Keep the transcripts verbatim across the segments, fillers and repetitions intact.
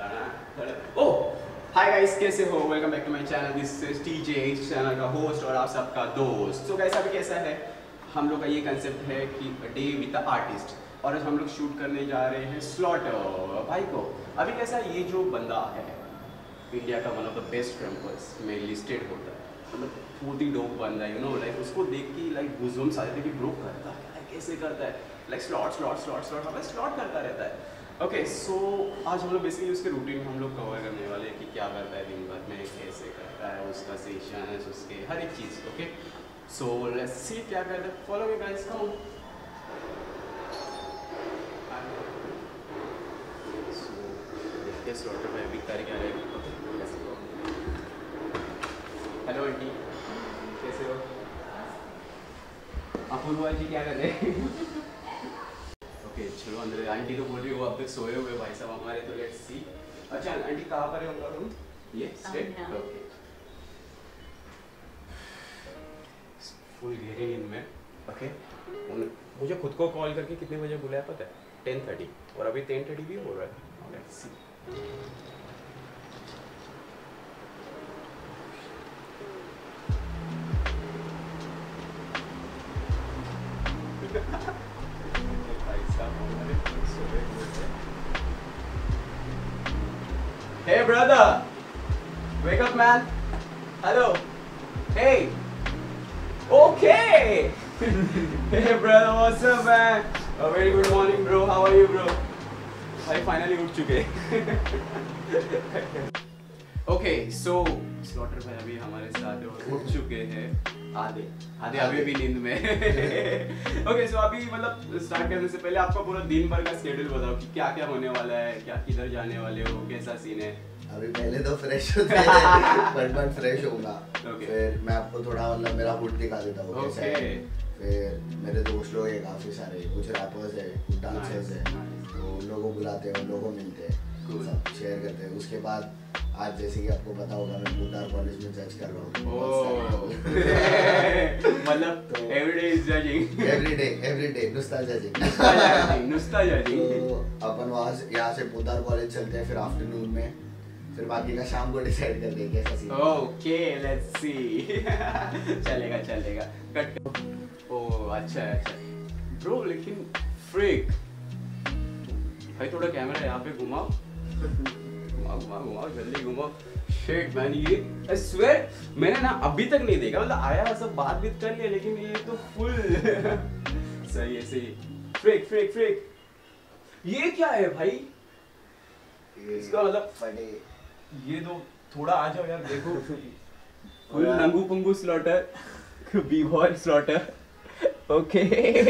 ओह हाय guys, कैसे हो? Welcome back to my channel. This is TJ, इस चैनल का होस्ट और आप सबका दोस्त। तो गाइस, अभी कैसा है, हम लोग का ये कंसेप्ट है कि डे विद द आर्टिस्ट, और हम लोग शूट करने जा रहे हैं स्लॉटर भाई को। अभी कैसा, ये जो बंदा है इंडिया का one of the best krumpers में लिस्टेड होता है, मतलब बहुत ही डोप बंदा है, यू नो। लाइक उसको देख के लाइक गुज़बम्स आ जाते हैं कि ब्रो करता है, कैसे करता है, like slot slot slot slot हमें स्लॉट करता रहता है। ओके okay, सो so, आज हम लोग बेसिकली उसके रूटीन हम लोग कवर करने वाले हैं कि क्या करता है दिन भर में, कैसे करता है, उसका सेशन, उसके हर एक चीज़। ओके, सो लेट्स सी क्या करता है। Follow me guys, come on. So देखते हैं स्लॉटर में अभी कर क्या रहेगा। हेलो आंटी, कैसे हो? अपूर्वा जी क्या कर रहे हैं? ओके okay, चलो अंदर। आंटी तो बोल रही हो अब तक सोए हुए भाई साहब हमारे, तो लेट्स सी। अच्छा आंटी कहाँ पर है उनका रूम? ये स्ट्रेट ओके, फुल गहरी नींद में। ओके, मुझे खुद को कॉल करके कितने बजे बुलाया पता है? टेन थर्टी, और अभी टेन थर्टी भी हो रहा है। Let's see. Hey brother, wake up man. Hello. Hey. Okay. Hey brother, what's up man? A very good morning bro. How are you bro? I finally उठ चुके। Okay, so स्लॉटर भाई अभी हमारे साथ उठ चुके हैं, आधे आधे अभी भी नींद में। ओके, सो अभी मतलब स्टार्ट करने से पहले आपका पूरा दिन भर का शेड्यूल बताओ कि क्या क्या होने वाला है, क्या किधर जाने वाले हो, कैसा सीन है। अभी पहले तो फ्रेश होते हैं, बट मैं फ्रेश होऊंगा, okay. फिर मैं आपको थोड़ा मतलब मेरा हुड दिखा देता हूँ कैसा है। फिर मेरे दोस्त लोग हैं काफी सारे, कुछ रैपर्स है, कुछ डांसर्स है, तो उन लोगों को बुलाते हैं, उन लोगों को मिलते हैं, सब शेयर करते हैं। उसके बाद आज जैसे कि आपको पता होगा मैं बूटार कॉलेज में जज कर रहा हूँ। मतलब everyday is judging, everyday everyday नुस्ता जजिंग, नुस्ता जजिंग। तो अपन वहाँ से यहाँ से बूटार कॉलेज चलते हैं, फिर आफ्टरनून में, फिर बाकी का शाम को डिसाइड कर देंगे कैसा सीन। Okay let's see. चलेगा चलेगा, कट। ओह अच्छा अच्छा ब्रो, लेकिन फ्रीक भाई, थोड़ा कैमरा यहाँ पे घुमाओ, घुमाओ घुमाओ घुमाओ, जल्दी घुमाओ। शिट मैन, ये आई स्वेयर मैंने ना अभी तक नहीं देखा, मतलब आया सब बात भी कर लिया, लेकिन ये तो फुल सही है सही। फ्रीक फ्रीक फ्रीक, ये क्या है भाई? इसका मतलब ये तो थोड़ा आ जाओ यार, देखो फुल नंगू पंगू slaughter, B boy slaughter. Okay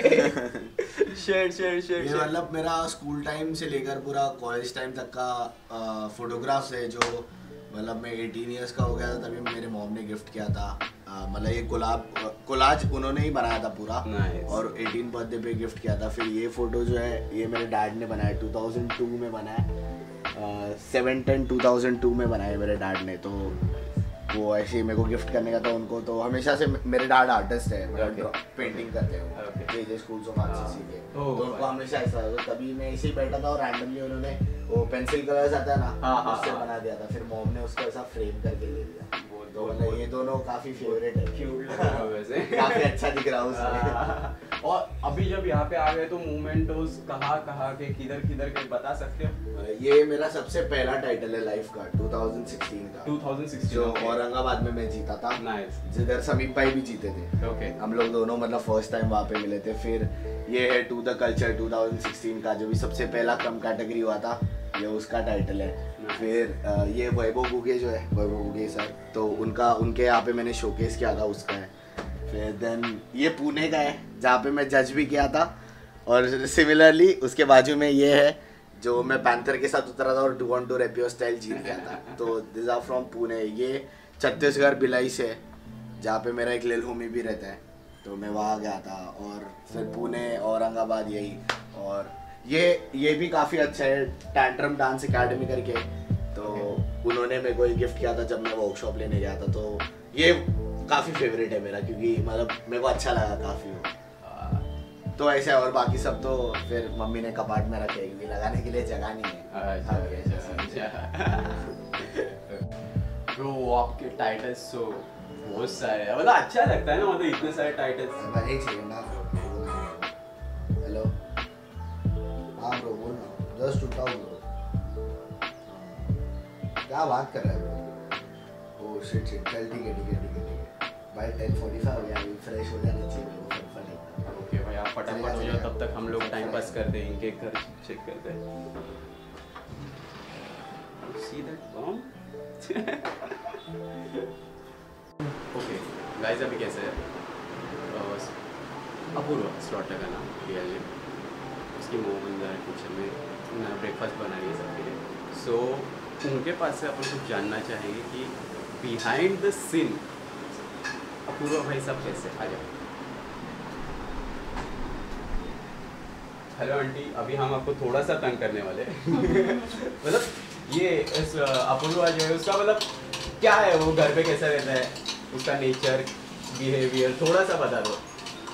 share share share. ये मतलब मेरा स्कूल टाइम से लेकर पूरा कॉलेज टाइम तक का फोटोग्राफ्स है, जो मतलब मैं अठारह इयर्स का हो गया था तभी मेरे मॉम ने गिफ्ट किया था। मतलब ये कोलाब कोलाज उन्होंने ही बनाया था पूरा, nice. और अठारहवीं बर्थडे पे गिफ्ट किया था। फिर ये फोटो जो है ये मेरे डैड ने बनाया, दो हज़ार दो में बनाया, seven ten two thousand two में बनाया मेरे डैड ने। तो वो ऐसे ही मेरे को गिफ्ट करने का था उनको, तो हमेशा से मेरे डैड आर्टिस्ट है, मतलब पेंटिंग करते हैं केजे स्कूल्स ऑफ आर्ट्स के, तो उनको हमेशा ऐसा था। तभी मैं ऐसे ही बैठा था और रैंडमली उन्होंने वो पेंसिल कलर्स आता है ना, उससे बना दिया था। फिर मॉम ने उसको ऐसा फ्रेम करके दे दिया। तो मतलब ये दोनों काफी फेवरेट है, क्यूट लग रहा है वैसे, काफी अच्छा दिख रहा है उसमें। और अभी जब यहाँ पे आ गए तो मोमेंटोस कहाँ कहाँ के, किधर किधर के बता सकते हो? ये मेरा सबसे पहला टाइटल है लाइफ का, दो हज़ार सोलह का, दो हज़ार सोलह जो औरंगाबाद में मैं जीता था। नाइस। जिधर समीप भाई भी जीते थे। ओके, हम लोग दोनों मतलब फर्स्ट टाइम वहाँ पे मिले थे। फिर ये है टू द कल्चर दो हज़ार सोलह का, जो भी सबसे पहला कम कैटेगरी हुआ था, ये उसका टाइटल है। फिर ये वैभव गुगे जो है, वैभव गुगे सर, तो उनका उनके यहाँ पे मैंने शोकेस किया था, उसका है। फिर देन ये पुणे का है, जहाँ पे मैं जज भी किया था। और सिमिलरली उसके बाजू में ये है, जो मैं पैंथर के साथ उतरा था और डू ऑन टू रेपियो स्टाइल जीत गया था। तो दिस आर फ्रॉम पुणे। ये छत्तीसगढ़ भिलाई से, जहाँ पे मेरा एक लिल होमी भी रहता है, तो मैं वहाँ गया था। और फिर पुणे, औरंगाबाद, यही। और ये ये भी काफ़ी अच्छा है, टैंट्रम डांस एकेडमी करके, तो okay. उन्होंने मेरे को एक गिफ्ट किया था जब मैं वर्कशॉप लेने गया था। तो ये काफ़ी फेवरेट है मेरा, क्योंकि मतलब मेरे को अच्छा लगा काफ़ी वो। तो ऐसे, और बाकी सब तो फिर मम्मी ने कपाट में रखे, क्योंकि लगाने के लिए जगह नहीं है। ब्रो आपके टाइटल्स तो बहुत सारे हैं, मतलब अच्छा लगता है ना, मतलब इतने सारे टाइटल्स। एक सेकंड ना, हेलो, हाँ ब्रो बोल ना, जस्ट उठाओ ब्रो, क्या बात कर रहा है ब्रो? ओह शिट शिट, चल ठीक है ठीक है ठीक है ठीक है भाई, टेन फोर्टी फाइव हो गया, अभी फ्रेश हो जाना चाहिए ब्रो, फटाफट। ओके भाई आप फटाफट हो जाओ, तब तक हम लोग टाइम पास करते हैं, इनके घर चेक करते हैं। See that bomb? Okay guys अभी कैसे है? अपूर्वा स्लॉटर का नाम लिया जी, उसकी मोम अंदर किचन में ब्रेकफास्ट बना रही है सबके लिए। सो so, उनके पास से अपन कुछ जानना चाहेंगे कि बिहाइंड द सीन अपूर्वा भाई सब कैसे। आ जाओ। हेलो आंटी, अभी हम आपको थोड़ा सा तंग करने वाले मतलब ये इस अपूर्वा जो है उसका मतलब क्या है, वो घर पे कैसा रहता है, उसका नेचर बिहेवियर थोड़ा सा बता दो।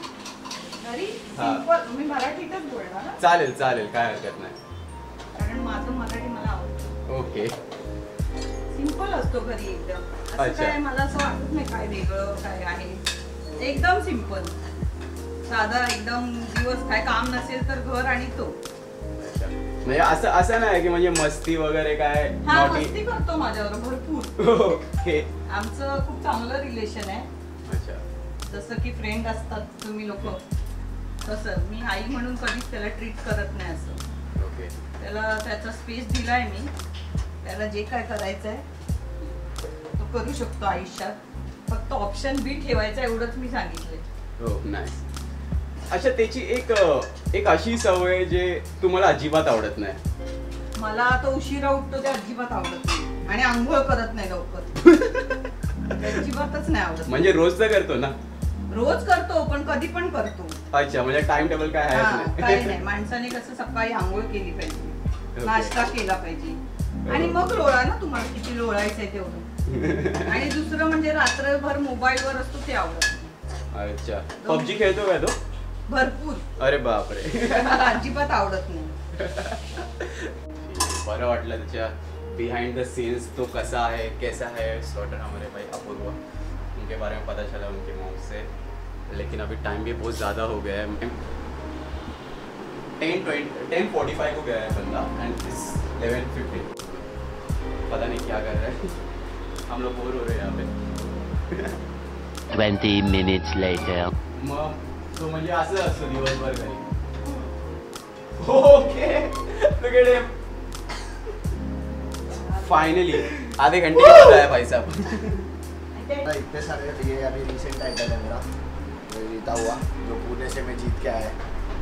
सिंपल, मी मराठीतच बोलणार ना. चालेल चालेल, काय हरकत नाही, कारण माझं मराठी मला आवडतं. ओके. सिंपल असतो घरी एकदम, असं अच्छा. काय मला असं वाटत नाही काय वेगळं काय आहे, एकदम सिंपल साधा एकदम. दिवस काय काम नसेल तर घर आणि तो. म्हणजे असं असं नाही की म्हणजे मस्ती वगैरे काय? हा मस्ती करतो माझ्यावर भरपूर. ओके. आमचं खूप चांगलं रिलेशन आहे. अच्छा. जसं की फ्रेंड असतात तुम्ही लोक, तसं मी आई म्हणून कधीच त्याला ट्रीट करत नाही असं. ओके. त्याला त्याचा स्पेस दिलाय मी, त्याला जे काय करायचंय तो करू शकतो आयुष्यात, फक्त ऑप्शन बी ठेवायचा एवढंच मी सांगितलंय. हो नाईस. अच्छा, त्याची एक एक अशी सवय जे तुम्हाला अजिबात आवडत नाही. मला तो उशिरा उठतो ते अजिबात आवडत नाही, आणि आंघोळ करत नाही लवकर, अजिबातच नाही आवडत. म्हणजे रोज तर करतो ना? रोज करतो पण कधी पण करतो. अच्छा, म्हणजे टाइम टेबल काय आहे नाही? काही नाही. माणसाने कसं सकाळी आंघोळ केली पाहिजे, नाश्ता केला पाहिजे, आणि मग लोळा ना, तुम्हाला किती लोळायचंय तेवढं. आणि दुसरं म्हणजे रात्रभर मोबाईल वर असतो ते आवडत. अच्छा. पबजी खेळतो का तो? भरपूर. अरे बापरे. मला अजिबात आवडत नाही. बरं वाटलं त्याच्या बिहाइंड द सीन्स, तो कैसा है कैसा है स्लॉटर हमारे भाई अपूर्वा, उनके बारे में पता चला उनके मुँह से. लेकिन अभी टाइम भी बहुत ज़्यादा हो गया है, ten twenty ten forty five हो गया है बंदा, एंड इस इलेवन फिफ्टीन. पता नहीं क्या कर रहे हैं, हम लोग बोर हो रहे हैं यहाँ पे. Twenty minutes later. मग तो म्हणजे असं असतो दिवसभर घरी. Okay. Look at him. Finally आधे घंटे के बाद आया भाई साहब. इतने सारे, ये अभी रिसेंट टाइटल है मेरा जीता हुआ, जो पुणे से मैं जीत के आया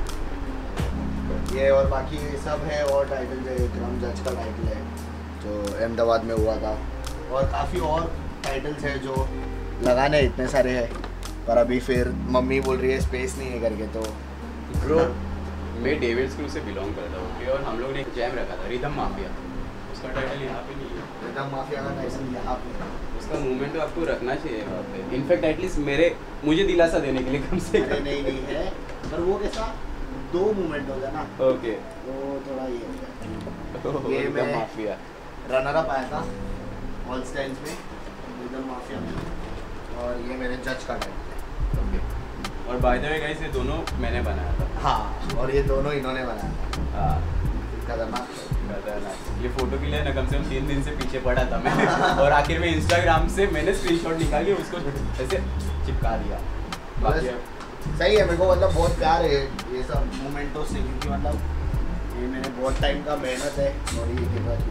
ये, और बाकी ये सब है और टाइटल जो विक्रम जज का टाइटल है जो अहमदाबाद में हुआ था, और काफ़ी और टाइटल्स है जो लगाने इतने सारे हैं, पर अभी फिर मम्मी बोल रही है स्पेस नहीं है करके. तो ब्रो मैं डेविड स्क्रू से बिलोंग करता हूँ, ओके, और हम लोग ने एक जैम रखा था रिदम माफिया, उसका टाइटल यहाँ पे नहीं है. रिदम माफिया का टाइटल यहाँ पे, उसका मूवमेंट तो आपको रखना चाहिए वहाँ पे. इनफैक्ट एटलीस्ट मेरे मुझे दिलासा देने के लिए कम से कम. नहीं नहीं है, पर वो कैसा दो मूवमेंट हो गया ना, ओके, तो थोड़ा ये हो गया. ये रिदम मैं माफिया रनर अप आया था ऑल स्टैंड्स में रिदम माफिया में, और ये मेरे जज का टाइटल है. ओके. और बाय द वे गाइस ये दोनों मैंने बनाया था. हाँ, और ये दोनों इन्होंने बनाया था. हाँ, खतरनाक. खतरनाक. ये फोटो के लिए ना कम से कम तीन दिन से पीछे पड़ा था मैं, और आखिर में इंस्टाग्राम से मैंने स्क्रीनशॉट निकाल के उसको ऐसे चिपका दिया. बाकी सही है, मेरे को मतलब बहुत प्यार है ये सब मोमेंटों से, क्योंकि मतलब ये मेरे बहुत टाइम का मेहनत है, और ये के बाद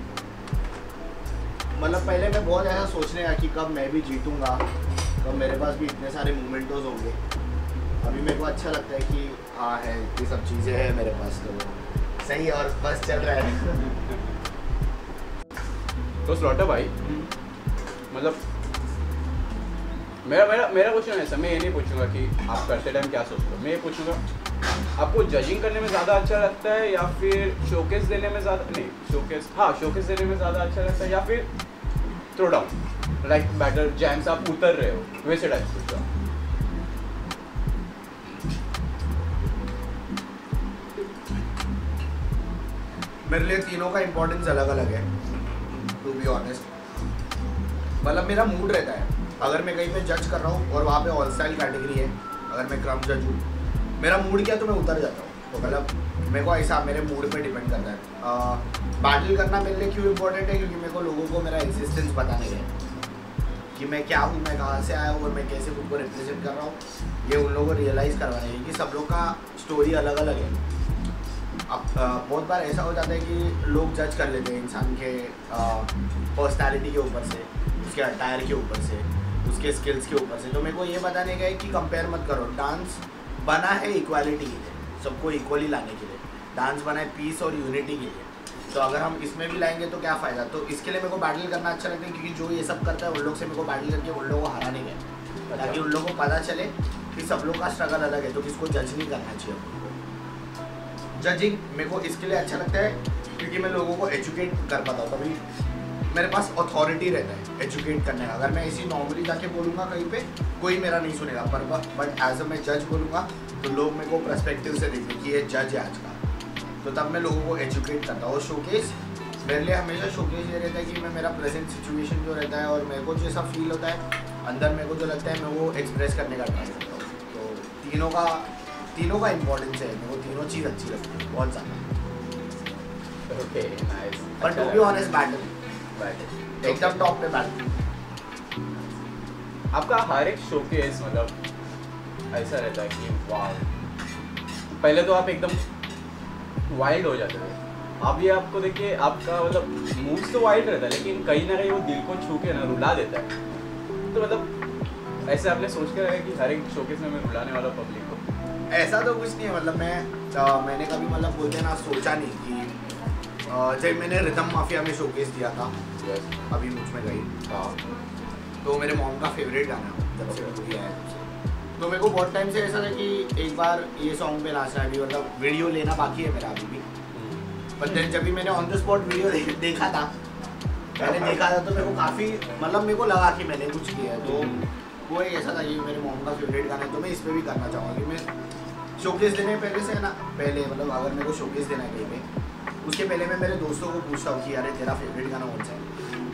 मतलब पहले मैं बहुत ऐसा सोचने लगा कि कब मैं भी जीतूंगा, कब मेरे पास भी इतने सारे मोमेंटोज होंगे. अभी मेरे को अच्छा लगता है कि हाँ है, ये सब चीज़ें हैं मेरे पास, तो सही है, और बस चल रहा है. तो स्लॉटर भाई, मतलब मेरा मेरा मेरा क्वेश्चन है, मैं ये नहीं पूछूंगा कि आप करते टाइम क्या सोचते हो, मैं ये पूछूंगा आपको जजिंग करने में ज़्यादा अच्छा लगता है या फिर शोकेस देने में ज़्यादा, नहीं शोकेस, हाँ शोकेस देने में ज़्यादा अच्छा लगता है, या फिर throw down like batter jams आप उतर रहे हो वैसे टाइप पूछा. मेरे लिए तीनों का इम्पोर्टेंस अलग अलग है, टू बी ऑनेस्ट। मतलब मेरा मूड रहता है, अगर मैं कहीं पे जज कर रहा हूँ और वहाँ पे ऑल स्टाइल कैटेगरी है, अगर मैं क्रम जज हूँ, मेरा मूड क्या तो मैं उतर जाता हूँ। तो मतलब मेरे को ऐसा मेरे मूड पे डिपेंड करता है। बैटल करना मेरे लिए क्यों इम्पोर्टेंट है, क्योंकि मेरे को लोगों को मेरा एग्जिस्टेंस बताने है कि मैं क्या हूँ, मैं कहाँ से आया हूँ और मैं कैसे खुद को रिप्रेजेंट कर रहा हूँ, ये उन लोगों को रियलाइज़ करवाना है कि सब लोग का स्टोरी अलग अलग है। अब बहुत बार ऐसा हो जाता है कि लोग जज कर लेते हैं इंसान के पर्सनैलिटी के ऊपर से, उसके अटायर के ऊपर से, उसके स्किल्स के ऊपर से। तो मेरे को ये बताने का है कि कंपेयर मत करो। डांस बना है इक्वालिटी के लिए, सबको इक्वली लाने के लिए। डांस बना है पीस और यूनिटी के लिए। तो अगर हम इसमें भी लाएंगे तो क्या फ़ायदा। तो इसके लिए मेरे को बैटल करना अच्छा लगता है, क्योंकि जो ये सब करता है उन लोग से मेरे को बैटल करके उन लोगों को हराने का, ताकि उन लोगों को पता चले कि सब लोग का स्ट्रगल अलग है, तो किसको जज नहीं करना चाहिए। जजिंग मेरे को इसके लिए अच्छा लगता है क्योंकि मैं लोगों को एजुकेट कर पाता हूँ। कभी मेरे पास अथॉरिटी रहता है एजुकेट करने का। अगर मैं इसी नॉर्मली जाके बोलूँगा कहीं पे, कोई मेरा नहीं सुनेगा, पर बट एज अ मैं जज बोलूँगा तो लोग मेरे को पर्सपेक्टिव से देखते कि ये जज है आज का। तो तब मैं लोगों को एजुकेट करता हूँ। शोकेस मेरे लिए हमेशा शोकेस ये रहता है कि मैं मेरा प्रेजेंट सिचुएशन जो रहता है और मेरे को जैसा फील होता है अंदर, मेरे को जो लगता है मैं वो एक्सप्रेस करने का ट्राई करता हूँ। तो तीनों का तीनों का इम्पोर्टेंस है, मेरे को तीनों चीज़ अच्छी लगती है बहुत ज़्यादा। Okay nice. But to be honest battle एकदम टॉप पे बैटल। आपका हर एक शोकेस मतलब ऐसा रहता है कि वाह, पहले तो आप एकदम वाइल्ड हो जाते थे, अब ये आपको देखिए आपका मतलब मूव्स तो वाइल्ड रहता है, लेकिन कहीं ना कहीं वो दिल को छू के ना रुला देता है। तो मतलब ऐसे आपने सोच के रखा कि हर एक शोकेस में मैं रुलाने वाला पब्लिक को? ऐसा तो कुछ नहीं है। मतलब मैं आ, मैंने कभी मतलब बोलते ना सोचा नहीं कि आ, जब मैंने रिदम माफिया में शोकेस दिया था, अभी मुझ में गई, तो मेरे मॉम का फेवरेट गाना जब से दिया है। तो मेरे को बहुत टाइम से ऐसा था कि एक बार ये सॉन्ग पे नाचना है, मतलब वीडियो लेना बाकी है मेरा अभी भी। पर देन जब भी मैंने ऑन द स्पॉट वीडियो देखा था, मैंने देखा था तो मेरे को काफ़ी मतलब मेरे को लगा कि मैंने कुछ किया है। तो वो एक ऐसा था कि मेरे मॉम का फेवरेट गाना है, तो मैं इस पर भी करना चाहूँगा कि मैं शोकेस देने पहले से है ना, पहले मतलब अगर मेरे को शोकेस देना है कहीं पे, उसके पहले मैं मेरे दोस्तों को पूछता हूँ कि यार तेरा फेवरेट गाना कौन सा है।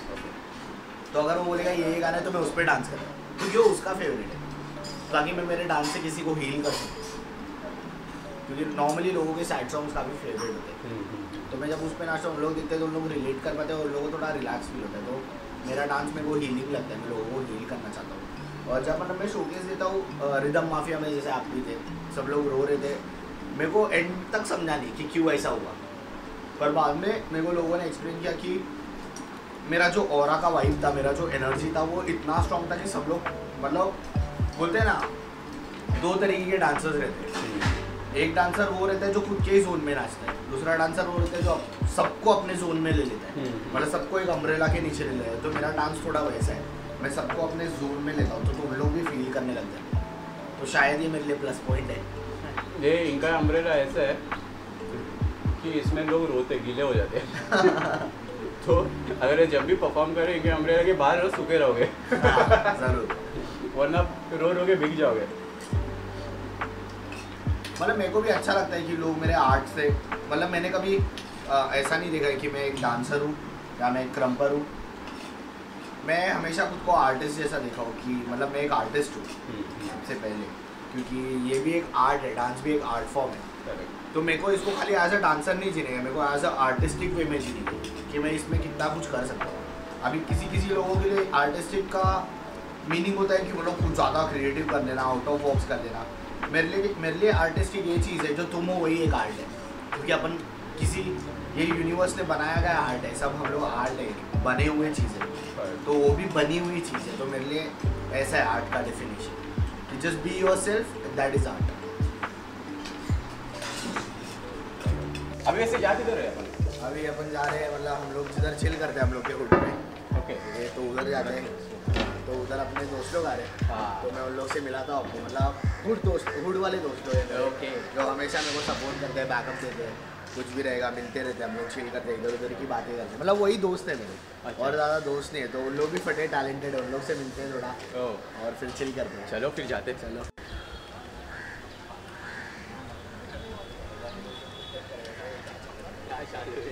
तो अगर वो बोलेगा ये गाना है तो मैं उस पर डांस करूँ, क्योंकि वो उसका फेवरेट है, ताकि मैं मेरे डांस से किसी को हील कर सकूँ। क्योंकि नॉर्मली लोगों के सैड सॉन्ग्स काफ़ी फेवरेट होते हैं, तो मैं जब उस पर नाचता हूँ उन लोग दिखते हैं तो उन लोग रिलेट कर पाते हैं और लोगों को थोड़ा रिलैक्स फील होता है। तो मेरा डांस में वो हीलिंग लगता है, मैं लोगों को हील करना चाहता हूँ। और जब मतलब मैं शोकेस देता हूँ रिदम माफिया में, जैसे आप भी थे, सब लोग रो रहे थे, मेरे को एंड तक समझा नहीं कि क्यों ऐसा हुआ। पर बाद में मेरे को लोगों ने एक्सप्लेन किया कि मेरा जो ऑरा का वाइब था, मेरा जो एनर्जी था, वो इतना स्ट्रॉन्ग था कि सब लोग मतलब बोलते हैं ना, दो तरीके के डांसर्स रहते हैं। एक डांसर वो रहता है जो खुद के ही जोन में नाचता है, दूसरा डांसर वो रहता है जो सबको अपने जोन में ले लेता है, मतलब सबको एक अम्ब्रेला के नीचे ले लेता है। तो मेरा डांस थोड़ा वैसा है, मैं सबको अपने जोन में लेता हूँ, तो तुम लोग भी फील करने लग जाते हैं। तो शायद ये मेरे लिए प्लस पॉइंट है। ये इनका अम्ब्रेला ऐसा है कि इसमें लोग रोते गीले हो जाते हैं। तो अगर ये जब भी परफॉर्म करेंगे अम्ब्रेला के बाहर सूखे रहोगे। जरूर, वरना रो रो के भीग जाओगे। मतलब मेरे को भी अच्छा लगता है कि लोग मेरे आर्ट से, मतलब मैंने कभी आ, ऐसा नहीं देखा है कि मैं एक डांसर हूँ या मैं एक क्रम्पर हूँ। मैं हमेशा खुद को आर्टिस्ट जैसा देखा हूँ कि मतलब मैं एक आर्टिस्ट हूँ सबसे पहले, क्योंकि ये भी एक आर्ट है, डांस भी एक आर्ट फॉर्म है। तो मेरे को इसको खाली एज अ डांसर नहीं जीने का, मेरे को एज अ आर्टिस्टिक वे में जीने का कि मैं इसमें कितना कुछ कर सकता हूँ। अभी किसी किसी लोगों के लिए आर्टिस्टिक का मीनिंग होता है कि वो लोग कुछ ज़्यादा क्रिएटिव कर देना, आउट ऑफ बॉक्स कर देना। मेरे लिए मेरे लिए आर्टिस्टिक ये चीज़ है, जो तुम हो वही एक आर्ट है, क्योंकि अपन किसी ये यूनिवर्स ने बनाया गया आर्ट है, सब हम लोग आर्ट है, बने हुए चीज़ें, तो वो भी बनी हुई चीज़ है। तो मेरे लिए ऐसा है आर्ट का डेफिनेशन कि just be yourself, that is art. अभी वैसे जा किधर है अपन? अभी अपन जा रहे हैं, मतलब हम लोग जिधर चिल करते हैं हम लोग के हुड में, ओके, ये तो उधर जाते हैं, तो उधर अपने दोस्त लोग आ रहे हैं। हाँ। तो मैं उन लोग से मिला था आपको, मतलब हुड दोस्त, हुड वाले दोस्त लोग हैं ओके, जो हमेशा मेरे को सपोर्ट करते हैं, बैकअप देते हैं, कुछ भी रहेगा मिलते रहते हैं, हम लोग चिल करते हैं, इधर उधर की बातें करते हैं, मतलब वही दोस्त है मेरे। अच्छा। और ज़्यादा दोस्त नहीं है, तो उन लोग भी फटे टैलेंटेड है, उन लोग से मिलते हैं थोड़ा ओ, और फिर चिल करते हैं। चलो फिर जाते हैं। चलो। शादी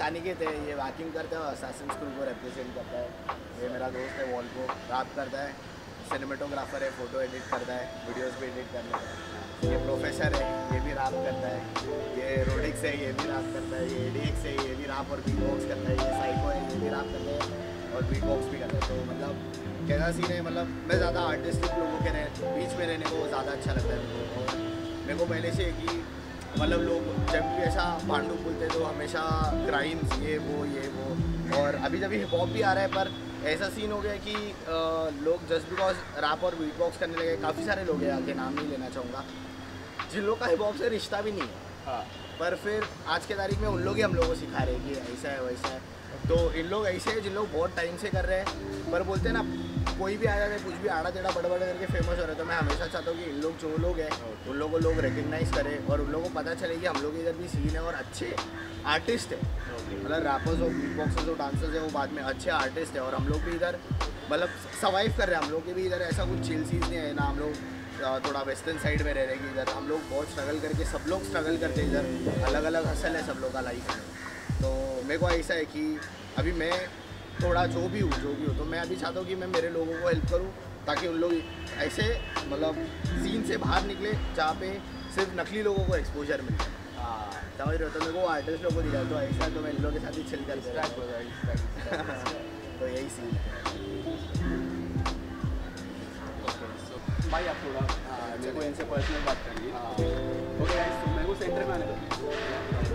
अनिकेत है, ये वैकिंग करता है, असैसिन्स क्रू को रिप्रेजेंट करता है। ये मेरा दोस्त है वॉल को रैप करता है, सिनेमेटोग्राफर है, फोटो एडिट करता है, वीडियोस भी एडिट कर लेता है। ये प्रोफेसर है, ये भी रैप करता है। ये रोडिक्स है, ये भी रैप करता है। ये एडीएक्स है, ये भी रैप और बीट बॉक्स करता है। ये साइको है, ये भी रैप करता है और बीट बॉक्स भी करता है। तो मतलब कैसा सीन है, मतलब मैं ज़्यादा आर्टिस्टिक लोगों के रह बीच में रहने को ज़्यादा अच्छा लगता है मेरे को। और मेरे को पहले से कि मतलब लोग जब भी ऐसा पांडु बोलते तो हमेशा क्राइम्स ये वो ये वो, और अभी जब हिप हॉप भी आ रहा है पर ऐसा सीन हो गया कि आ, लोग जस्ट बिकॉज रैप और बीट बॉक्स करने लगे। काफ़ी सारे लोग हैं, आगे नाम नहीं लेना चाहूँगा, जिन लोग का हिप हॉप से रिश्ता भी नहीं है। हाँ, पर फिर आज के तारीख में उन लोग ही हम लोगों को सिखा रहे हैं कि ऐसा है वैसा है। तो इन लोग ऐसे हैं जिन लोग बहुत टाइम से कर रहे हैं, पर बोलते हैं ना कोई भी आ जाए कुछ भी आड़ा टेढ़ा बड़ा बड़ा करके फेमस हो रहा है। तो मैं हमेशा चाहता हूँ कि इन लोग जो लोग हैं उन लोगों को लोग रिकग्नाइज़ करें और उन लोगों को पता चले कि हम लोग इधर भी सीन है और अच्छे आर्टिस्ट है। मतलब रैपर्स हो, बीट बॉक्सर्स हो, डांसर्स है, वो बाद में अच्छे आर्टिस्ट है और हम लोग भी इधर मतलब सर्वाइव कर रहे हैं। हम लोग के भी इधर ऐसा कुछ चिल चीज़ नहीं है ना। हम लोग थोड़ा वेस्टर्न साइड में रह रहे हैं कि इधर हम लोग बहुत स्ट्रगल करके, सब लोग स्ट्रगल करते हैं इधर। अलग अलग हसल है सब लोग का लाइफ में। तो मेरे को ऐसा है कि अभी मैं थोड़ा जो भी हूँ जो भी हूँ तो मैं अभी चाहता हूँ कि मैं मेरे लोगों को हेल्प करूँ ताकि उन लोग ऐसे मतलब सीन से बाहर निकले जहाँ पे सिर्फ नकली लोगों को एक्सपोजर मिले। हाँ, समझ रहे हो? तो मेरे को आर्टिस्ट लोगों को दिया तो ऐसा तो मैं इन लोगों के साथ ही चिल कर तो यही सीन है। भाई आप थोड़ा मेरे को इनसे पर्सनल बात करिए। ओके गाइस, तो मेरे को सेंटर में आने दो।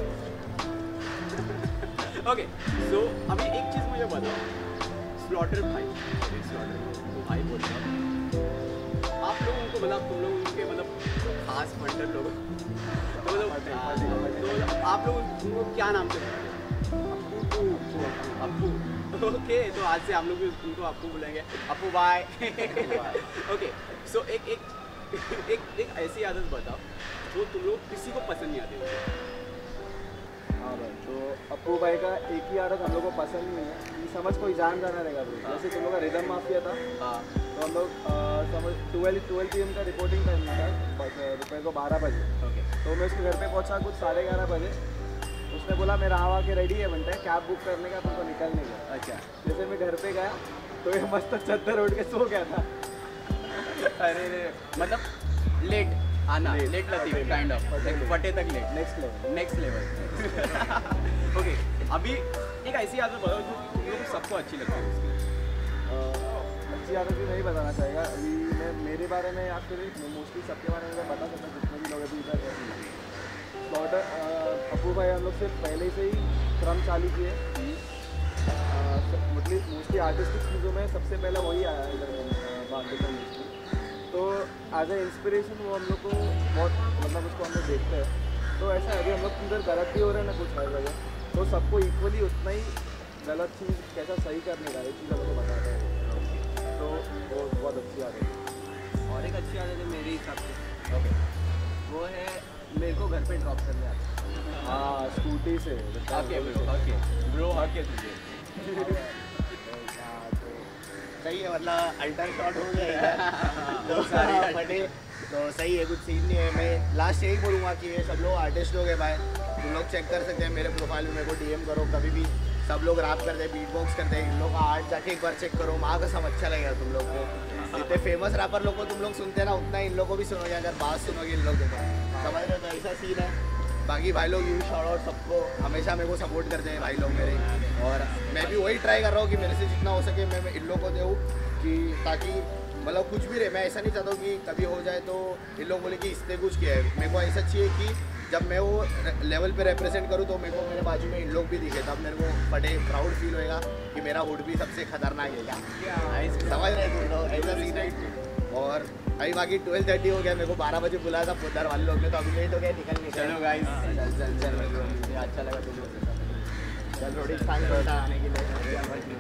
ओके सो अभी एक चीज़ मुझे बताओ, स्लॉटर भाई स्लॉटर तो भाई बोलते हैं आप लोग उनको मतलब तुम लोग उनके मतलब खास फंडर लोग तो मतलब तो आप लोग उनको क्या नाम से बुलाते हैं? अप्पू। अप्पू ओके, तो आज से हम लोग भी उनको अप्पू बुलाएंगे। अप्पू बाय। ओके सो एक एक एक एक ऐसी आदत बताओ जो तुम लोग किसी को पसंद नहीं आती। हाँ भाई, तो अप्पू भाई का एक ही आदत हम लोग को पसंद नहीं है कि समझ कोई जान जाना रहेगा ब्रो। जैसे तुम लोग का रिदम माफिया था, तो हम लोग समझ ट्वेल्व ट्वेल्व पी एम का रिपोर्टिंग टाइम था दोपहर को बारह बजे। तो मैं उसके घर पे पहुंचा कुछ साढ़े ग्यारह बजे। उसने बोला मेरा आवा के रेडी है बनता है कैब बुक करने का, तुमको निकलने का। अच्छा, जैसे मैं घर पे गया तो ये मस्त चद्दर उठ के सो गया था। अरे रे, मतलब लेट आना, लेट लतीफ काइंड ऑफ फटे तक late, next level next level. Okay, अभी एक ऐसी आदत बताओ जो तुम लोग सबको अच्छी लगती है। अच्छी आदत भी नहीं बताना चाहेगा अभी मैं मेरे बारे में या फिर मोस्टली सबके बारे में मैं बता सकता हूँ जितने भी लोग अभी इधर स्लॉटर अप्पू भाई हम लोग सिर्फ पहले से ही क्रम चालू किए। मतलब मोस्टली आर्टिस्टिक चीज़ों में सबसे पहले वही आया इधर बात मोस्टली। तो एज ए इंस्पिरेशन वो हम लोग को बहुत मतलब उसको हम लोग देखते हैं। तो ऐसा अभी हम लोग किधर गलत भी हो रहा है ना कुछ हर जगह, तो सबको इक्वली उतना ही गलत चीज़ कैसा सही करने का एक चीज़ हम लोग को बताता है। तो वो बहुत अच्छी आदत है। और एक अच्छी आदत है मेरे हिसाब से, ओके, वो है मेरे को घर पे ड्रॉप करने आता है। हाँ, स्कूटी से। Okay bro, okay bro, okay तुझे सही है, मतलब अल्टर शॉट हो गया तो सारे फटे तो सही है, कुछ सीन नहीं है। मैं लास्ट यही बोलूँगा कि ये सब लोग आर्टिस्ट लोग हैं भाई, तुम लोग चेक कर सकते हैं मेरे प्रोफाइल में, मेरे को डीएम करो कभी भी। सब लोग रैप करते हैं, बीट बॉक्स करते हैं, इन लोग का आर्ट जाके एक बार चेक करो, माँ का सब अच्छा लगेगा तुम लोग को। जितने फेमस रैपर लोग को तुम लोग सुनते हैं ना उतना इन लोग को भी सुनोगे, अगर बात सुनोगे इन लोग को समझ रहे हो? तो ऐसा सीन है। बाकी भाई लोग यू शॉर्ट आउट सबको हमेशा मेरे को सपोर्ट करते हैं भाई लोग मेरे, और मैं भी वही ट्राई कर रहा हूँ कि मेरे से जितना हो सके मैं, मैं इन लोग को दूँ कि ताकि मतलब कुछ भी रहे। मैं ऐसा नहीं चाहता हूँ कि कभी हो जाए तो इन लोग बोले कि इसने कुछ किया है। मेरे को ऐसा चाहिए कि जब मैं वो लेवल पे रिप्रेजेंट करूँ तो मेरे को मेरे बाजू में इन लोग भी दिखे, तब मेरे को बड़े प्राउड फील होएगा कि मेरा हुड भी सबसे खतरनाक है क्या। समझ रहे तुम लोग? ऐसा सीन है। और अभी बाकी ट्वेल्व थर्टी हो गया, मेरे को बारह बजे बुलाया था पुदर वाले लोग ने, तो अभी लेट हो गया निकलने। चलो गाइस, चल चल चल अच्छा लगा तुम लोग के साथ। चल थोड़ी थैंक करता आने के लिए।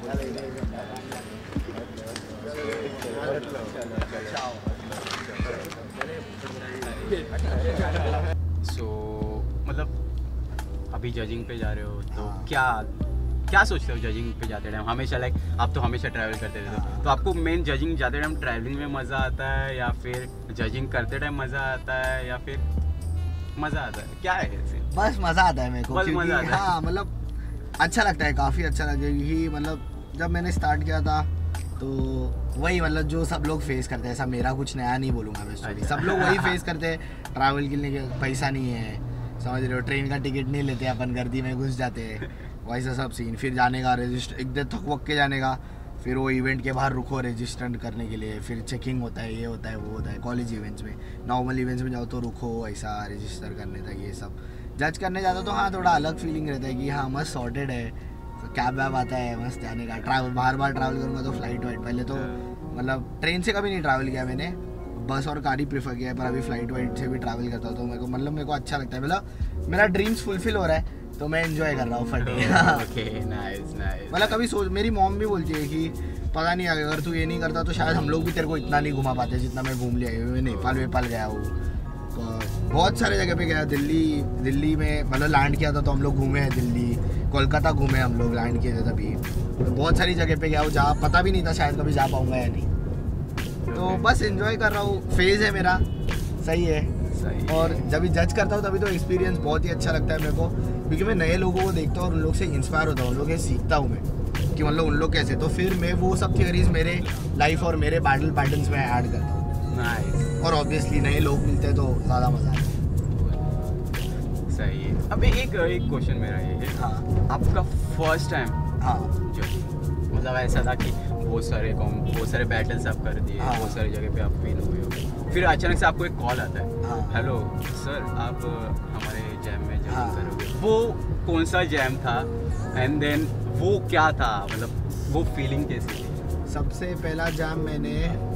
सो मतलब अभी जजिंग पे जा रहे हो तो क्या क्या सोचते हो जजिंग पे जाते टाइम? हमेशा लाइक आप तो हमेशा ट्रैवल करते रहते हो, तो आपको मेन जजिंग जाते टाइम ट्रैवलिंग में मज़ा आता है या फिर जजिंग करते टाइम मज़ा आता है या फिर मज़ा आता है? क्या है ऐसे? बस मज़ा आता है मेरे को, बस मज़ा आता है। हाँ मतलब अच्छा लगता है, काफ़ी अच्छा लगता है, क्योंकि मतलब जब मैंने स्टार्ट किया था तो वही मतलब जो सब लोग फेस करते हैं, ऐसा मेरा कुछ नया नहीं बोलूँगा मैं स्टोरी, सब लोग वही फेस करते हैं। ट्रैवल के लिए पैसा नहीं है, समझ रहे हो, ट्रेन का टिकट नहीं लेते, अपन गर्दी में घुस जाते हैं, वैसा सब सीन। फिर जाने का रजिस्टर, एक दिन थक वक के जाने का, फिर वो इवेंट के बाहर रुको रजिस्टर करने के लिए, फिर चेकिंग होता है, ये होता है वो होता है। कॉलेज इवेंट्स में, नॉर्मल इवेंट्स में जाओ तो रुको ऐसा रजिस्टर करने तक, ये सब जज करने जाता तो हाँ थोड़ा अलग फीलिंग रहता है कि हाँ मस्त सॉर्टेड है, कैब वैब आता है मस्त जाने का। ट्रैवल बार बार ट्रैवल करूँगा तो फ्लाइट वाइट, पहले तो मतलब ट्रेन से कभी नहीं ट्रैवल किया मैंने, बस और कार ही प्रीफर किया है, पर अभी फ्लाइट वाइट से भी ट्रैवल करता हूँ तो मेरे को मतलब मेरे को अच्छा लगता है, मतलब मेरा ड्रीम्स फुलफिल हो रहा है तो मैं एंजॉय कर रहा हूँ फटे। Okay nice nice. मतलब कभी सोच, मेरी मॉम भी बोलती है कि पता नहीं अगर तू ये नहीं करता तो शायद हम लोग भी तेरे को इतना नहीं घुमा पाते जितना मैं घूम लिया। मैं नेपाल वेपाल गया हूँ, तो बहुत सारे जगह पे गया, दिल्ली दिल्ली में मतलब लैंड किया था तो हम लोग घूमे हैं, दिल्ली कोलकाता घूमे हम लोग, लैंड किए थे तभी, तो बहुत सारी जगह पे गया हूँ जहाँ पता भी नहीं था शायद कभी जा पाऊँगा या नहीं, तो बस एंजॉय कर रहा हूँ, फेज़ है मेरा, सही है सही। और जब भी जज करता हूँ तभी तो एक्सपीरियंस बहुत ही अच्छा लगता है मेरे को, क्योंकि मैं नए लोगों को देखता हूँ और उन लोग से इंस्पायर होता हूँ, उन लोग से सीखता हूँ मैं कि मतलब उन लोग कैसे, तो फिर मैं वो सब थियरीज मेरे लाइफ और मेरे बैटल पैटर्न्स में ऐड करता हूँ। नाइस। और ऑब्वियसली नए लोग मिलते हैं तो ज़्यादा मज़ा आता है। सही है। अभी एक एक क्वेश्चन मेरा ये है, हाँ आपका फर्स्ट टाइम हाँ जो मतलब ऐसा था कि बहुत सारे कॉम बहुत सारे बैटल्स आप कर दिए, हाँ। बहुत सारी जगह पे आप फेल हुए हो, फिर अचानक से आपको एक कॉल आता है, हाँ। हेलो सर आप हमारे जैम में ज्वाइन हाँ। करोगे। वो कौन सा जैम था एंड देन वो क्या था, मतलब वो फीलिंग कैसी थी? सबसे पहला जाम मैंने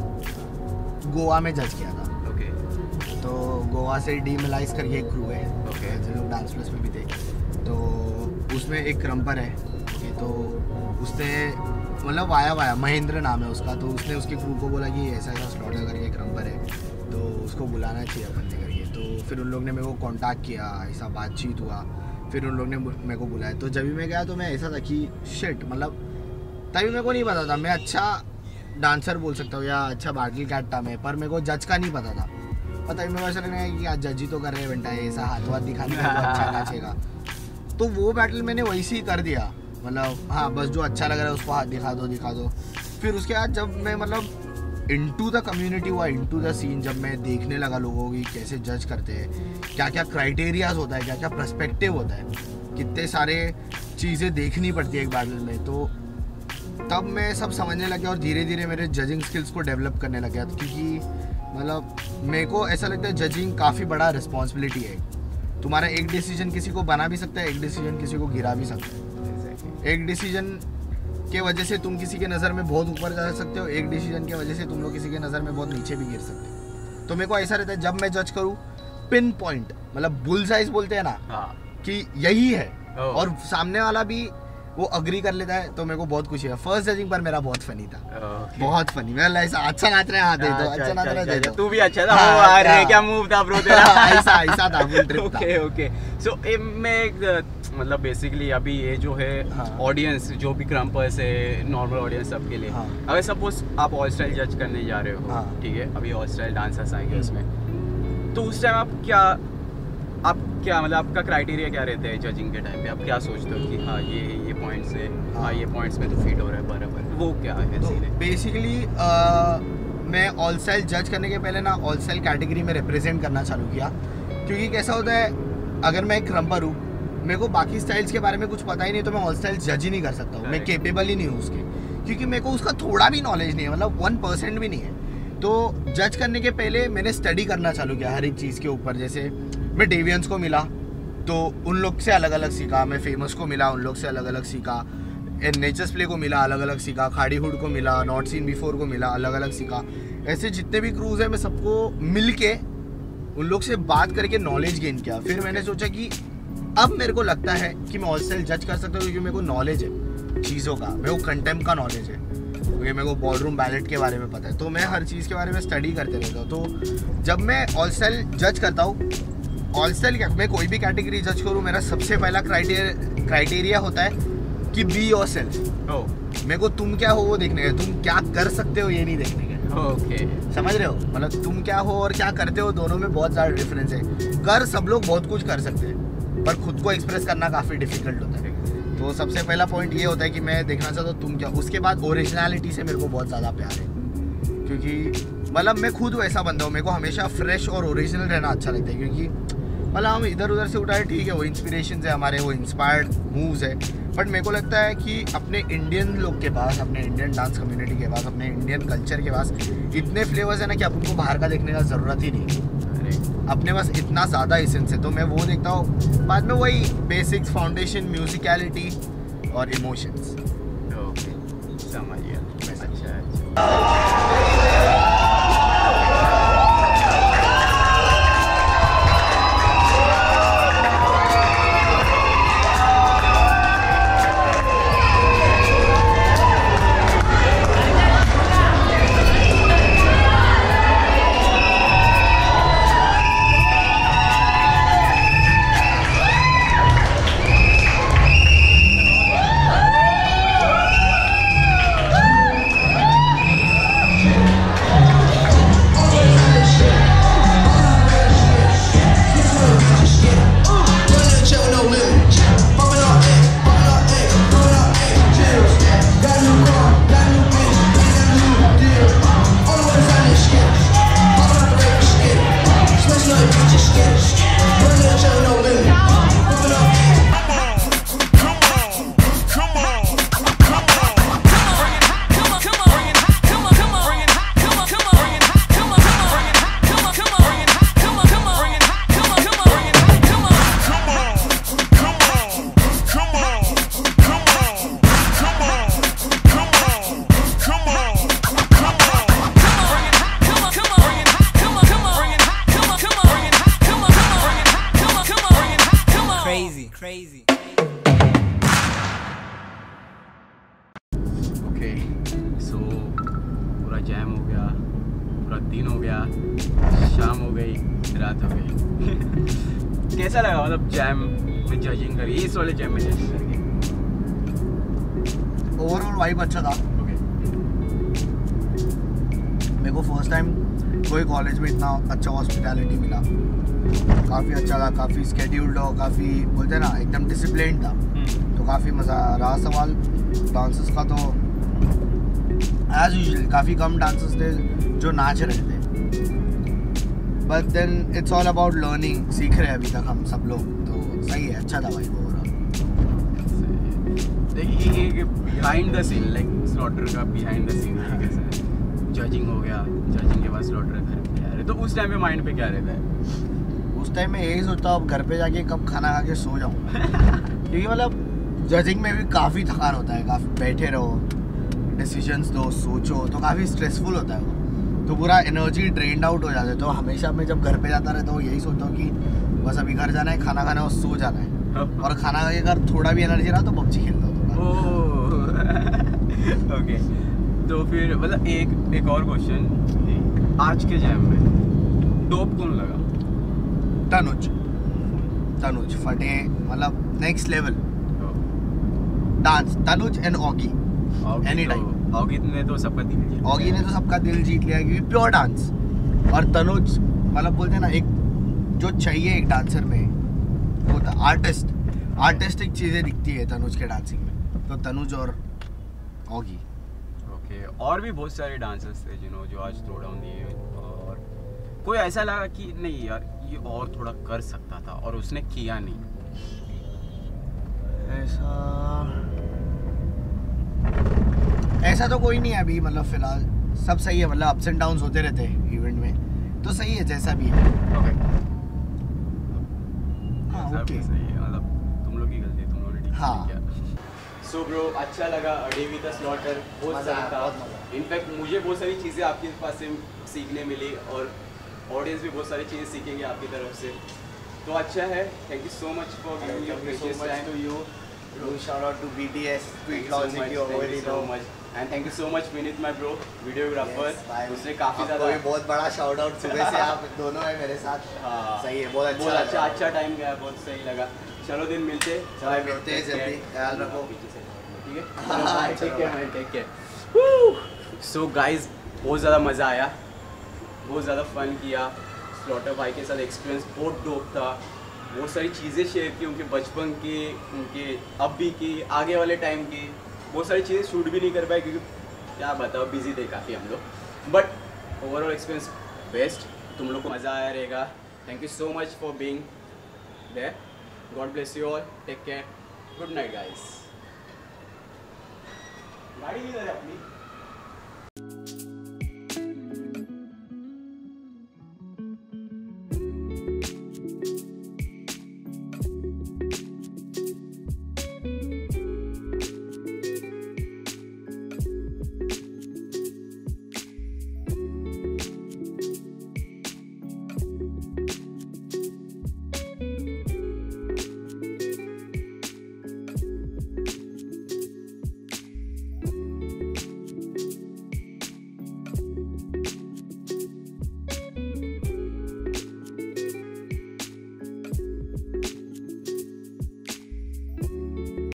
गोवा में जज किया था। ओके तो गोवा से डी मिलाइज करके एक क्रू है, ओके। जो लोग डांस प्लस में भी थे, तो उसमें एक क्रम्पर है, ओके, तो उसने मतलब वाया वाया महेंद्र नाम है उसका, तो उसने उसके क्रू को बोला कि ऐसा ऐसा स्लॉटर करके क्रम्पर है तो उसको बुलाना चाहिए अपन ने करके, तो फिर उन लोग ने मेरे को कांटेक्ट किया, ऐसा बातचीत हुआ, फिर उन लोग ने मेरे को बुलाया। तो जब भी मैं गया तो मैं ऐसा था कि शिट, मतलब तभी मेरे को नहीं पता था मैं अच्छा डांसर बोल सकता हूँ या अच्छा बैटल कैट था मैं, पर मेरे को जज का नहीं पता था। पता ही मेरे को ऐसा लगने लगा कि आज जज ही तो कर रहे हैं बेटा, ऐसा हाथ वाथ दिखाने का तो अच्छा नाचेगा, तो वो बैटल मैंने वैसे ही कर दिया, मतलब हाँ बस जो अच्छा लग रहा है उसको हाथ दिखा दो दिखा दो। फिर उसके बाद जब मैं मतलब इनटू द कम्युनिटी हुआ, इनटू द सीन, जब मैं देखने लगा लोगों की कैसे जज करते हैं, क्या क्या क्राइटेरियाज होता है, क्या क्या पर्सपेक्टिव होता है, कितने सारे चीज़ें देखनी पड़ती है एक बैटल में, तो तब मैं सब समझने लग गया और धीरे धीरे मेरे जजिंग स्किल्स को डेवलप करने लग गया, क्योंकि मतलब मेरे को ऐसा लगता है जजिंग काफ़ी बड़ा रिस्पॉन्सिबिलिटी है। तुम्हारा एक डिसीजन किसी को बना भी सकता है, एक डिसीजन किसी को गिरा भी सकता है। एक डिसीजन के वजह से तुम किसी के नज़र में बहुत ऊपर जा सकते हो, एक डिसीजन की वजह से तुम लोग किसी के नज़र में बहुत नीचे भी गिर सकते हो। तो मेरे को ऐसा रहता है जब मैं जज करूँ पिन पॉइंट, मतलब बुल साइज बोलते हैं ना, हाँ। कि यही है, Oh. और सामने वाला भी वो अग्री कर लेता है, तो मेरे को बहुत खुशी है। फर्स्ट जजिंग पर मेरा बहुत फनी था, Okay. बहुत फनी। मैं ऐसा अच्छा नाच रहे हैं, हाँ दे दो, अच्छा नाच रहे हैं, दे दो। तू भी अच्छा था, हाँ, वो आ रहे हाँ। क्या मूव था ब्रो तेरा? ऐसा ऐसा था, फुल ट्रिप था। Okay okay. सो मैं एक मतलब बेसिकली अभी ये जो है हाँ। ऑडियंस जो भी क्रम्पर्स है, नॉर्मल ऑडियंस सबके लिए, हाँ। अगर सपोज आप ऑल स्टाइल जज करने जा रहे हो, हाँ। ठीक है, अभी ऑल स्टाइल डांसर्स आएंगे उसमें, तो उस टाइम आप क्या आप क्या मतलब आपका क्राइटेरिया क्या रहता है जजिंग के टाइम पे? आप क्या सोचते हो कि हाँ ये ये पॉइंट्स है, हाँ ये पॉइंट्स में तो फिट हो रहा है बराबर, वो क्या है तो सीन है? बेसिकली मैं ऑल स्टाइल जज करने के पहले ना ऑल स्टाइल कैटेगरी में रिप्रेजेंट करना चालू किया, क्योंकि कैसा होता है अगर मैं एक क्रम्पर हूँ, मेरे को बाकी स्टाइल्स के बारे में कुछ पता ही नहीं, तो मैं ऑल स्टाइल जज ही नहीं कर सकता हूँ, मैं केपेबल ही नहीं हूँ उसके, क्योंकि मेरे को उसका थोड़ा भी नॉलेज नहीं है, मतलब वन परसेंट भी नहीं है। तो जज करने के पहले मैंने स्टडी करना चालू किया हर एक चीज़ के ऊपर। जैसे मैं डेवियंस को मिला तो उन लोग से अलग अलग सीखा, मैं फेमस को मिला उन लोग से अलग अलग सीखा, नेचर्स प्ले को मिला अलग अलग सीखा, खाड़ी हुड को मिला, नॉट सीन बिफोर को मिला, अलग अलग सीखा। ऐसे जितने भी क्रूज हैं मैं सबको मिल के उन लोग से बात करके नॉलेज गेन किया। फिर मैंने सोचा कि अब मेरे को लगता है कि मैं ऑल स्टाइल जज कर सकता हूँ, क्योंकि मेरे को नॉलेज है चीज़ों का, मेरे को कंटेम्प का नॉलेज है, क्योंकि मेरे को बॉलरूम बैलेट के बारे में पता है, तो मैं हर चीज़ के बारे में स्टडी करते रहता हूँ। तो जब मैं ऑल स्टाइल जज करता हूँ, ऑल स्टाइल क्या मैं कोई भी कैटेगरी जज करूँ, मेरा सबसे पहला क्राइटेरिया क्राइटेरिया होता है कि बी योर सेल्फ। ओह मेरे को तुम क्या हो वो देखने का, तुम क्या कर सकते हो ये नहीं देखने का। ओके, समझ रहे हो, मतलब तुम क्या हो और क्या करते हो दोनों में बहुत ज़्यादा डिफरेंस है। कर सब लोग बहुत कुछ कर सकते हैं, पर खुद को एक्सप्रेस करना काफ़ी डिफिकल्ट होता है। तो सबसे पहला पॉइंट ये होता है कि मैं देखना चाहता हूँ तुम क्या। उसके बाद ओरिजिनलिटी से मेरे को बहुत ज़्यादा प्यार है, क्योंकि मतलब मैं खुद वैसा बंदा हूँ, मेरे को हमेशा फ्रेश और ओरिजिनल रहना अच्छा लगता है। क्योंकि मतलब हम इधर उधर से उठाए ठीक है, वो इंस्पिरेशन है हमारे, वो इंस्पायर्ड मूव्स है, बट मेरे को लगता है कि अपने इंडियन लोग के पास, अपने इंडियन डांस कम्युनिटी के पास, अपने इंडियन कल्चर के पास इतने फ्लेवर्स है ना कि अपन को बाहर का देखने का ज़रूरत ही नहीं, अपने पास इतना ज़्यादा एसेंस है। तो मैं वो देखता हूँ, बाद में वही बेसिक्स, फाउंडेशन, म्यूजिकलिटी और इमोशंस। ओके, समझ गया। अच्छा अच्छा। crazy. ओके सो पूरा जैम हो गया, पूरा दिन हो गया, शाम हो गई, रात हो गई। कैसा लगा मतलब जैम में जजिंग करी, इस वाले जैम में जजिंग करके? ओवरऑल वाइब अच्छा था। ओके, मेरे को फर्स्ट टाइम कोई कॉलेज में इतना अच्छा हॉस्पिटैलिटी मिला, काफ़ी अच्छा था, काफ़ी स्केड्यूल्ड हो, काफ़ी बोलते हैं ना एकदम डिसिप्लिन था, तो काफ़ी मज़ा रहा। सवाल डांसेस का, तो एज यूजुअल काफ़ी कम डांसेस थे जो नाच रहे थे, but then it's all about learning, सीख रहे हैं अभी तक हम सब लोग, तो सही है, अच्छा था भाई ओवरऑल। देखिए ये behind the scene, like slaughter का बिहाइंड द सीन कैसा है, जजिंग हो गया, जजिंग के बाद स्लॉटर घर पे आ रहे, तो उस टाइम पे माइंड पे क्या रहता है? उस टाइम में यही सोचता हूँ अब घर पे जाके कब खाना खा के सो जाऊँ। क्योंकि मतलब जजिंग में भी काफ़ी थकान होता है, काफ़ी बैठे रहो, डिसीजंस दो, सोचो, तो काफ़ी स्ट्रेसफुल होता है वो, तो पूरा एनर्जी ड्रेन्ड आउट हो जाता है। तो हमेशा मैं जब घर पे जाता रहता हूँ यही सोचता हूँ कि बस अभी घर जाना है, खाना खाना है और सो जाना है, और खाना खा के अगर थोड़ा भी एनर्जी रहा तो पबजी खेलता हूँ थोड़ा। ओके, तो फिर मतलब एक एक और क्वेश्चन, आज के जैम में डोप कौन लगा? तनुज तनुज फटे, मतलब next level dance, Tanuj and Oggy anytime. Oggy ने तो सबका दिल जीत लिया। ऑगी ने तो सबका दिल जीत लिया क्योंकि प्योर डांस, और तनुज मतलब बोलते हैं ना एक जो चाहिए एक डांसर में, वो था आर्टिस्ट, आर्टिस्टिक चीज़ें दिखती है तनुज के डांसिंग में, तो तनुज और ऑगी। ओके, और भी बहुत सारे डांसर्स थे जिन्हों जो आज थ्रो डाउन दिए, और कोई ऐसा लगा कि नहीं यार ये और थोड़ा कर सकता था और उसने किया नहीं? ऐसा ऐसा तो कोई नहीं है अभी, मतलब फिलहाल सब सही है, मतलब अप्स एंड डाउन्स होते रहते हैं इवेंट में, तो सही है जैसा भी है। ओके, हाँ सब ओके, सही है, मतलब तुम लोग की गलती है, तुम लोगों ने ठीक हाँ। नहीं किया। सो ब्रो, अच्छा लगा डे विद द स्लॉटर, बहुत मज़ा सही आया, था। बहुत मज़ा। इनफैक्ट मुझे बहुत सारी चीज़ें आपके पास से सीखने मिली, और ऑडियंस भी बहुत सारी चीज़ें सीखेंगे आपकी तरफ से, तो अच्छा है। Thank you so much for giving your precious time to you. shout out to B T S, Thank Tweet you so Logic, much, you thank you already so know. much, and thank you so much Vineet my bro, videographer। Yes, bye. उसने काफ़ी आपको ज़्यादा भी बहुत बड़ा shout out, सुबह से आप दोनों हैं मेरे साथ। हाँ, सही है, बहुत अच्छा बहुत लगा। अच्छा अच्छा टाइम गया, बहुत सही लगा। चलो दिन मिलते, चलो मिलते हैं जल्दी, ख्याल रखो। ठीक है, हाँ, टेक चलो, care man, take care. So guys, बहुत ज़्यादा मज़ा आया, बहुत ज़्यादा फन किया, स्लॉटर भाई के साथ एक्सपीरियंस बहुत डोप था, बहुत सारी चीज़ें शेयर की, उनके बचपन की, उनके अभी की, आगे वाले टाइम की। बहुत सारी चीज़ें शूट भी नहीं कर पाए क्योंकि क्या बताओ बिजी थे काफ़ी हम लोग। बट ओवरऑल एक्सपीरियंस बेस्ट, तुम लोग को मज़ा आया रहेगा। Thank you so much for being there. God bless you all, take care, good night guys. गाड़ी किधर है अपनी?